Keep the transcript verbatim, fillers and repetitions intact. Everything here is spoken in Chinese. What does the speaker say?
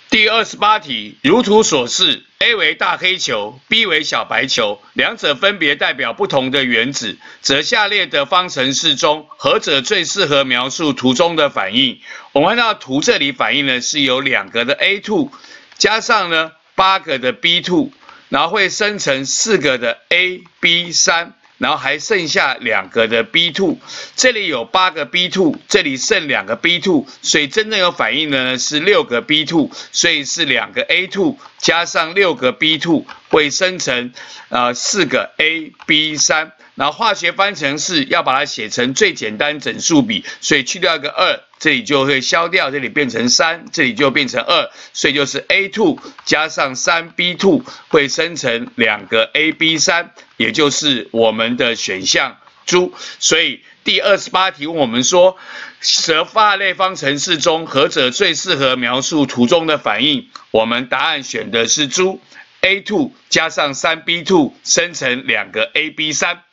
第二十八题，如图所示 ，A 为大黑球 ，B 为小白球，两者分别代表不同的原子，则下列的方程式中，何者最适合描述图中的反应？我们看到图这里反应呢是有两个的 A 二 加上呢八个的 B 二，然后会生成四个的 A B 三。然后还剩下两个的 B 二， 这里有八个 B 二， 这里剩两个 B 二， 所以真正有反应的呢是六个 B 二， 所以是两个 A 二 加上六个 B 二会生成呃四个 A B 三， 然后化学方程式要把它写成最简单整数比，所以去掉一个二，这里就会消掉，这里变成三，这里就变成二，所以就是 A 二 加上三 B 二会生成两个 A B 三， 也就是我们的选项猪。所以第二十八题问我们说，蛇发类方程式中何者最适合描述图中的反应？我们答案选的是猪 ，A 二 加上三 B 二生成两个 A B 三。